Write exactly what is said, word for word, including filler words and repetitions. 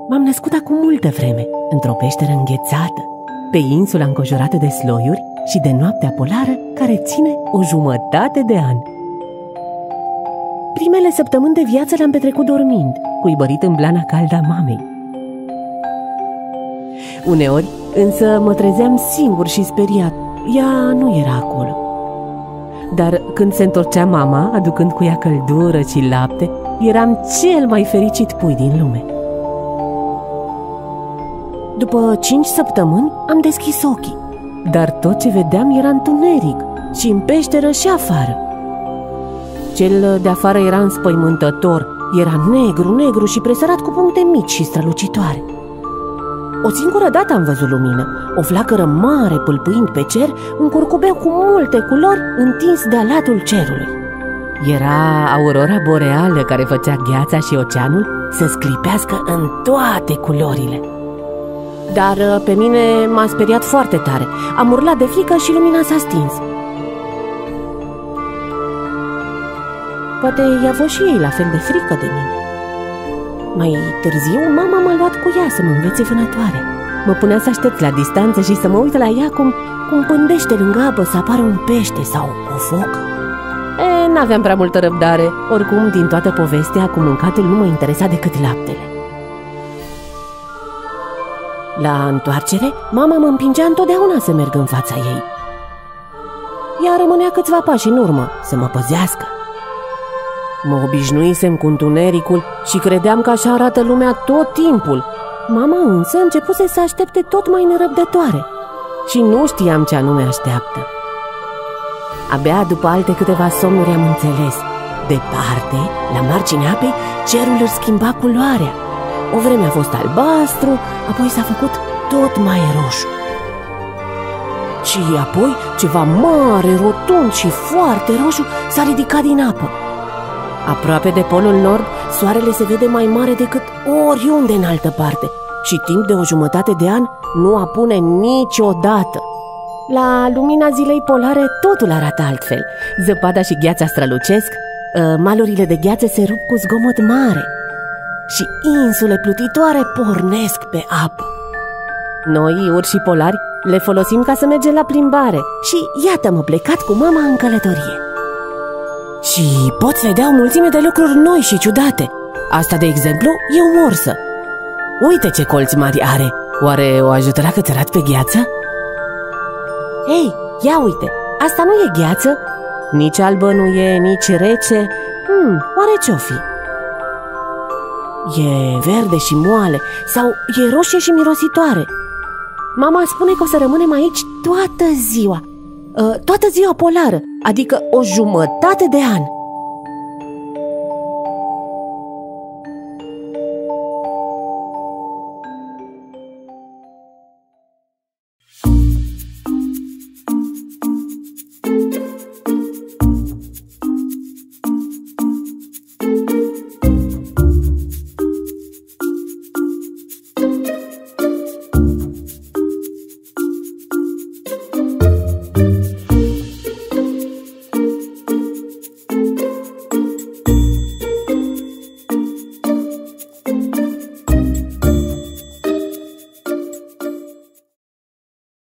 M-am născut acum multă vreme, într-o peșteră înghețată, pe insula înconjurată de sloiuri și de noaptea polară care ține o jumătate de an. Primele săptămâni de viață le-am petrecut dormind, cuibărit în blana caldă a mamei. Uneori, însă, mă trezeam singur și speriat. Ea nu era acolo. Dar când se întorcea mama, aducând cu ea căldură și lapte, eram cel mai fericit pui din lume. După cinci săptămâni am deschis ochii, dar tot ce vedeam era întuneric, și în peșteră și afară. Cel de afară era înspăimântător, era negru, negru și presărat cu puncte mici și strălucitoare. O singură dată am văzut lumină, o flacără mare pâlpâind pe cer, un curcubeu cu multe culori întins de-a latul cerului. Era aurora boreală care făcea gheața și oceanul să sclipească în toate culorile. Dar pe mine m-a speriat foarte tare. Am urlat de frică și lumina s-a stins. Poate i-a fost și ei la fel de frică de mine. Mai târziu, mama m-a luat cu ea să mă învețe vânătoare. Mă punea să aștept la distanță și să mă uit la ea cum, cum pândește lângă apă să apară un pește sau o focă. E, n-aveam prea multă răbdare. Oricum, din toată povestea, cu mâncatul nu mă interesa decât laptele. La întoarcere, mama mă împingea întotdeauna să merg în fața ei. Ea rămânea câțiva pași în urmă, să mă păzească. Mă obișnuisem cu întunericul și credeam că așa arată lumea tot timpul. Mama însă începuse să aștepte tot mai nerăbdătoare și nu știam ce anume așteaptă. Abia după alte câteva somnuri am înțeles. Departe, la marginea apei, cerul își schimba culoarea. O vreme a fost albastru, apoi s-a făcut tot mai roșu. Și apoi ceva mare, rotund și foarte roșu s-a ridicat din apă. Aproape de polul nord, soarele se vede mai mare decât oriunde în altă parte și timp de o jumătate de an nu apune niciodată. La lumina zilei polare totul arată altfel. Zăpada și gheața strălucesc, malurile de gheață se rup cu zgomot mare și insule plutitoare pornesc pe apă. Noi, urșii polari, le folosim ca să mergem la plimbare și iată-mă plecat cu mama în călătorie. Și poți vedea o mulțime de lucruri noi și ciudate. Asta, de exemplu, e o morsă. Uite ce colți mari are. Oare o ajutoră țărat pe gheață? Ei, ia uite, asta nu e gheață. Nici albă nu e, nici rece. Hmm, oare ce-o fi? E verde și moale sau e roșie și mirositoare? Mama spune că o să rămânem aici toată ziua. Toată ziua polară, adică o jumătate de an.